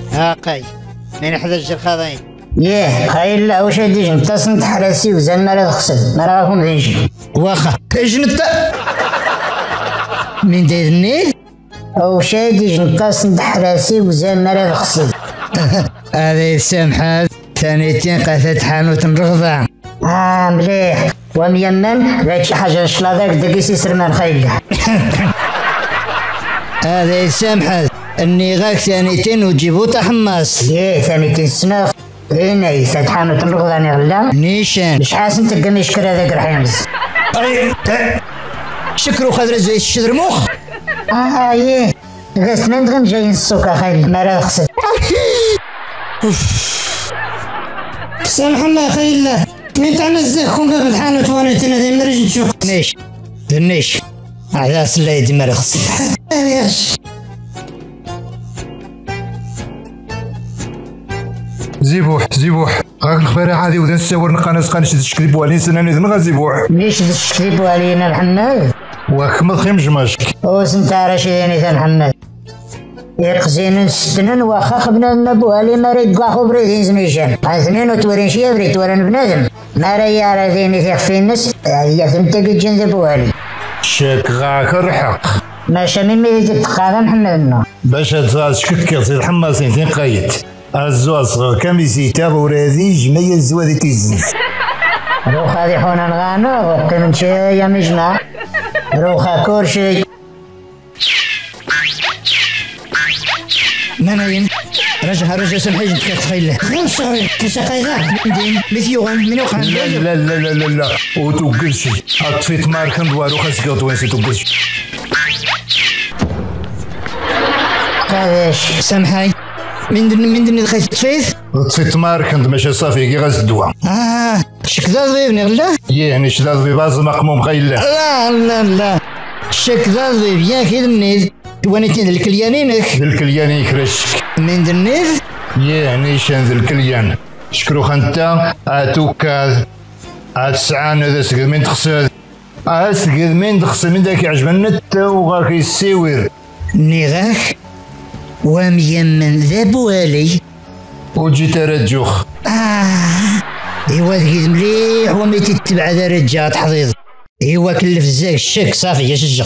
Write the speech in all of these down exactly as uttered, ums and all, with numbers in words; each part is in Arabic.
هاقي من حدا الجرخاضين. ياه خايل لا واش هادي نتصنت حراسي وزال ما لا تخسد ما راكم نجي واخا جنت من داير النيل او شادي نتصنت حراسي وزال ما لا تخسد. هذا يسامح ثانيتين قاثت حانوت الرغضة. اه مليح وميمن ذاك شي حاجه شلاضاك دقيسي سرمان خايل. هذا يسامح اني غاك ثانيتين وتجيبو تحماس. ياه ثانيتين سنة هنا يفتحانو تنرغضاني غلا نيشان مش حاسن تلقى يشكر هذاك الحيمز. شكرو خضر زي الشدرموخ. اه ياه غاس نندغن جايين السوكا خايل ما راه خسر. سامح الله خايل من تعنا الزاكم قبل الحانوت وانا تنادي مرج نشوف نيش ذنيش عداس الله يدي مرخص. ياش زيبوح زيبوح غاك الخبارة عادي وذا نساور نقانس قانش تشكلي بوالين سناني ذنغا زيبوح ليش تشكلي بوالينا محمد وكما خيمج ماشك اوس نتا راشديني ثا محمد يقزين نستنن واخا خبنا لنا بوالي ما ريد قاخو بريدين زنيشان اثنين وتورين شي بريد تورين بنادم ما ريا راذيني ثيق في النس هي ثمتا قد جنذ بوالي شاك غاك الرحق ماشا من ميدي تتقاضى محمد باش هاد شكك سيد حماسين ثين قايد الزواج صغير كميسي تاغو رادي جميع الزوادي تيزن روخا دي حونا نغانا وقت من شي يا مجمع روخا كورشي مناين رجع رجع سمحي جنت كتخيل غنشاري كيش قايدة دين مثيوغان من وخان. لا لا لا لا لا لا وتوقلشي اطفيت ماركن دوارو خاسك دوينسي توقلشي كافيش سامحاي من دن من دن خايف تفيث طفيت ماركن ماشي صافي كي غاز الدواء. اه شكذا ضيف نغلا يعني شدا ضيباز مقموم خيل لا لا لا شكذا ضيف يا كي النيل توانيتين الكليانينك الكليان يكرشك من دنيل يعني شان ذا الكليان شكرو خنتا اتوكاد اتسعان هذا سقد من تخسد اسقد من تخسد من ذاك يعجبنا التا وغاك يسيور نيغاك وميمن ذا بوالي وجي ترجوخ. اه ايوا ذكي مليح وما تتبع ذا رجال تحضيض ايوا كلف الزاك الشك صافي يا شجع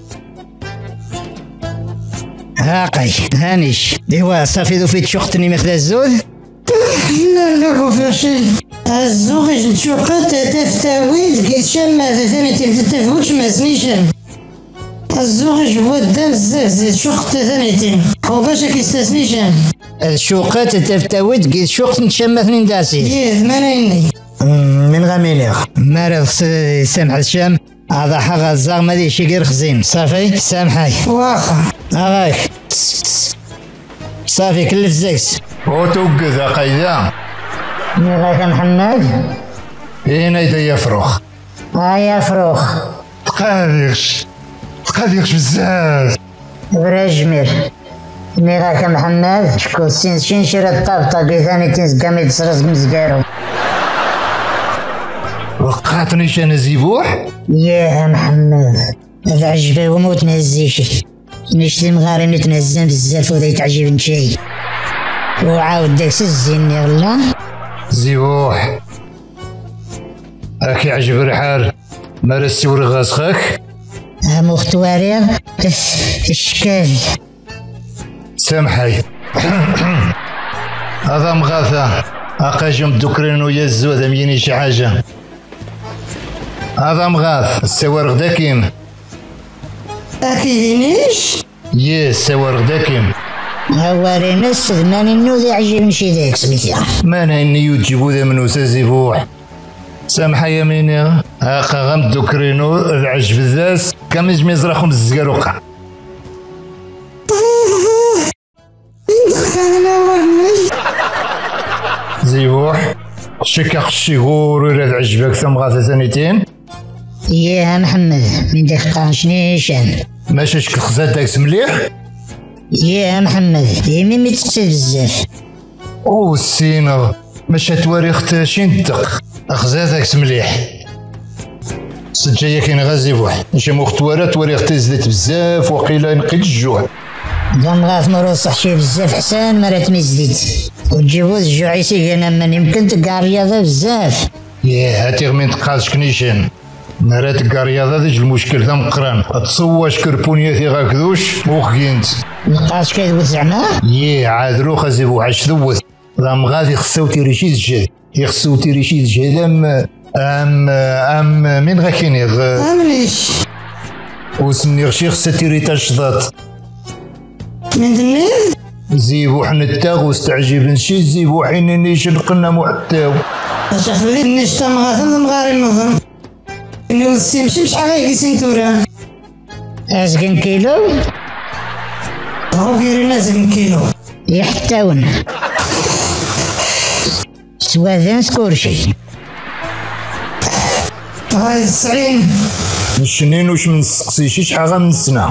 هاقي هانيش ايوا صافي ذو فيت شختني مثل الزود. لا لا وفي شي الزوغ نشوقات تفتاويل كي شما ثاني تفتاويش ما سنيشان الزوغ هو الدم بزاف شوقت ثانيتين وباش كيستسنيشان الشوقات تفتاويت كي شوقت نشم اثنين داسي. ياه ثمانيني من غامينيغ مارد سامح الشام هذا حق الزاغ ما دي شي غير خزين صافي سامحاي واخا اغاك صافي كلف زيكس وتوقف قايدة نيغاك محمد هنا يدا يفرخ ها يا فروخ تقاديرش تقاديرش بزاف برجمير نيغاك محمد شكون سين شين شرا الطابطة اللي ثاني تنزقا ما يتصرص مزقارو وقعتني شان زيبوح. ياه محمد هذا عجبه وموت نهزيش نشتي مغاري نتنزل بزاف وذا يتعجبني شي وعاود داك سزيني غلا زيبوح اكي عجب الحال ما رستي ورغاسخك ها مختواريغ اشكال سامحي هذا مغاثة اقاجم دكرين ويا الزود ميني شي حاجة هذا مغاث السوار غداكيم اكيدينيش يا السوار غداكيم هواري نس ثماني النوذي عجبني شي ذاك سميتها ما نهني يجيبو ذا منو سازيبوح سامحة يميني هاقا غام دكرينو العجب الذاس كم يجمي يزرخهم الزقاروقع زيبوح شكا خشيغور ولا عجبك ثم غاثة ثانيتين. ياه محمد من داك قانشنيشان ماشي شكل خزات داكس مليح. ياه محمد يمي متسد بزاف او السينغ ماشي تواريخ تاشين دق خزات داكس مليح سجايا كاين غازي بوح ماشي مختوارات تواريخ تزدت بزاف وقيلا نقيت الجوع دام غاثمر صحشي بزاف حسان مرات مزيد وتجيبو الجوعيسي انا من يمكن تلقى رياضة بزاف. ياه هاتي غمين تقاس كنيشان مرات تلقى رياضة ديج المشكل ثم قران تصواش كربونياتي غاكدوش وخينت نقاس كيدوت زعما. ياه عاد روخ زيبو عاش ذوث ضام غادي خصو تيريشي الجهد يخصو تيريشي الجهد ام ام ام من غاكيني غ امنيش وسني غشي خصها تيري تشضات من دنيل زيبو حنتا واستعجب نشي زيبو حين نيش نقلنا محتاو اش خلي النشطة مغاثم مغاري النظم انو السيمشي شحال غايقي سنتورا ازقن كيلو هو كيري نازل كيلو يحتاون سواذان سكورشي هاي السعين الشنين وش من السقسي شحال من السنة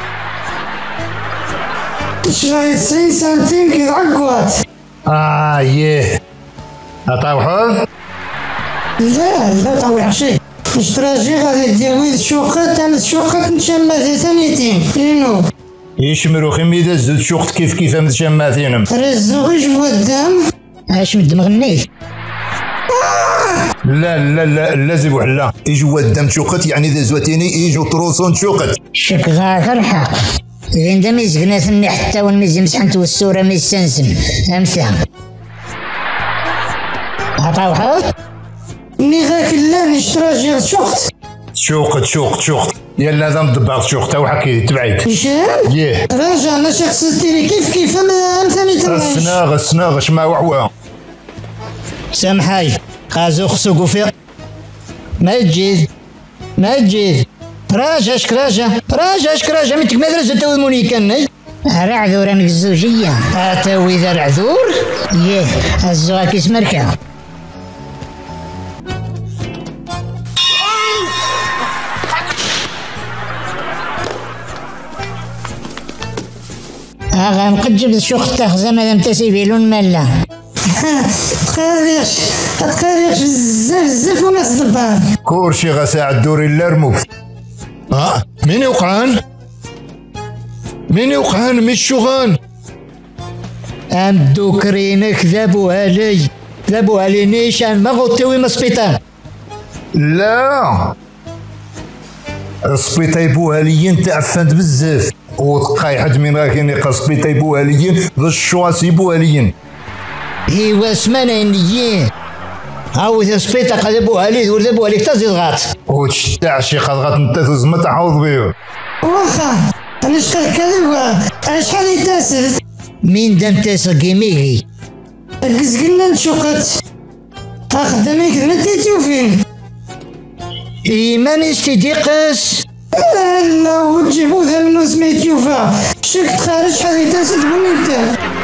شراي تسعين سنتيم كي عقوات. اه ياه اطاوحوه لا لا طويح شي اشتراجي غادي ديوي شوقات انا شوقات نشمى ذي ثانيتين لينو ايش مروخي ميدا زود شوقت كيف كيف متشماثينم رزو غيش بودام اش مد مغنيت. لا لا لا لازم وحلا يجوا الدم شوقت يعني ذا زواتيني يجوا طروسون شوقت شك غاثر حق إذا دا ميزقنا ثني حتى والميز مسحنت والسورة ميسنسن أمثال عطاوحوت ني غاك لا نشتراجي شوقت شوقت شوقت شوقت يلا ذا مدبر شوقت او حكي تبعيد هشام ياه راجع انا شخص تيري كيف كيف انا ثاني تراش السناغ السناغ شما وعوا سامحاي قازو خصو قفيق ما تجيد ما تجيد راجع اشك راجع راجع اشك راجع متك مدرسة تو مونيكن راه عذور انا الزوجية اتاوي ذا العذور ياه الزوار كيس مركا اغا مقجب الشوق تاخذ مادام تسيبيلون مالا تقاريش تقاريش بزاف بزاف وناس دبار كورشي غساع الدوري اللرموف اه مين يوقعان مين يوقعان مش شغان ام دوكرينك ذابوها لي ذابوها لي نيشان ما غوتوي من السبيطار. لا السبيطاي بوهاليين تعفنت بزاف وتقاي حد من راكين يقا سبيطاي بوهاليين ذا الشواسي بوهاليين ايوا سمانة نيين هاو ذا سبيطا قلبوها لي وذابوها لي تزيد غات وتشتاع شي قد غات نتاثوز ما تعوض بيه واخا انا شحال كذب انا شحال يتاسد مين دام تاسقي ميغي قزقلنا نشوقت اخدمك نتيتيو فين ايمان استديقس لا لا وتجيبو ذا النوز ميتيوفا شك تخارج شحال يتاسد بنيتا